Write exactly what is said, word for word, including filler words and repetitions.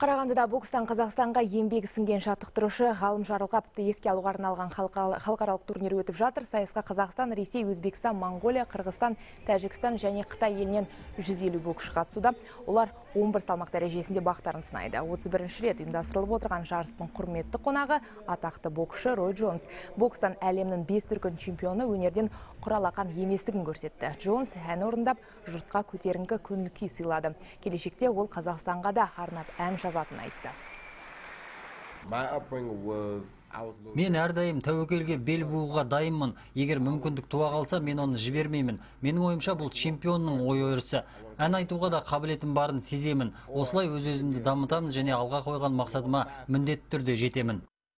Қарағандыда бокстан Қазақстанға еңбегі сіңген жаттықтырушы Ғалым Жарылғаповты еске алуға арналған халықаралық турнир өтіп жатыр. Сайысқа Қазақстан, Ресей, Өзбекстан, Монголия, Қырғызстан, Тәжікстан және Қытай елінен жүз елу боксшы қатысуда. Олар он бір салмақ дәрежесінде бақтарын сынайды. отыз бірінші рет ұйымдастырылып отырған жарыстың құрметті қонағы атақты боксшы Рой Джонс. Бокстан әлемнің бес дүркін чемпионы өнерден құралақан еместігін көрсетті. Джонс ән орындап, жұртқа көтеріңкі көңіл күй сыйлады. Келешекте ол Қазақстанға да арнап ән жазатын айтты. Мен әрдайым тәуекелге бел бууға дайынмын. Егер мүмкіндік туа қалса, мен оны жібермеймін. Менің ойымша, бұл чемпионның ой өрісі. Ән айтуға да қабілетім барын сеземін. Осылай өз-өзімді дамытамын және алға қойған мақсатыма міндетті түрде жетемін.